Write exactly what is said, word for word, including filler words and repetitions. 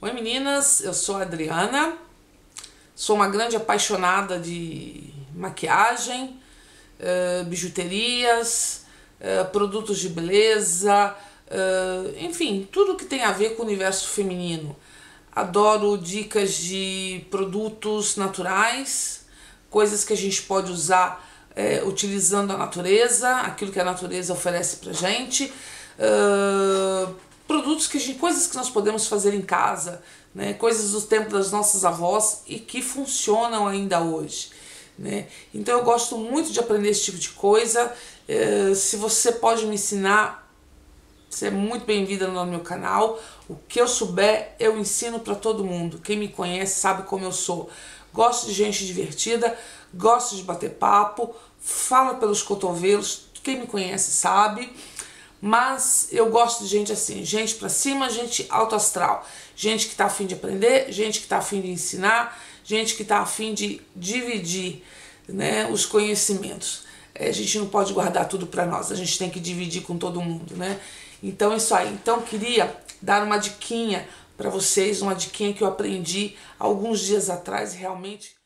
Oi meninas, eu sou a Adriana, sou uma grande apaixonada de maquiagem, uh, bijuterias, uh, produtos de beleza, uh, enfim, tudo que tem a ver com o universo feminino. Adoro dicas de produtos naturais, coisas que a gente pode usar é, utilizando a natureza, aquilo que a natureza oferece pra gente. Uh, produtos que a gente, coisas que nós podemos fazer em casa, né, coisas do tempo das nossas avós e que funcionam ainda hoje, né? Então eu gosto muito de aprender esse tipo de coisa. Uh, se você pode me ensinar, você é muito bem-vinda no meu canal. O que eu souber, eu ensino para todo mundo. Quem me conhece sabe como eu sou. Gosto de gente divertida, gosto de bater papo, fala pelos cotovelos, quem me conhece sabe. Mas eu gosto de gente assim, gente pra cima, gente alto astral. Gente que tá a fim de aprender, gente que tá a fim de ensinar, gente que tá a fim de dividir, né, os conhecimentos. A gente não pode guardar tudo pra nós, a gente tem que dividir com todo mundo, né? Então é isso aí. Então queria dar uma diquinha pra vocês, uma diquinha que eu aprendi alguns dias atrás, realmente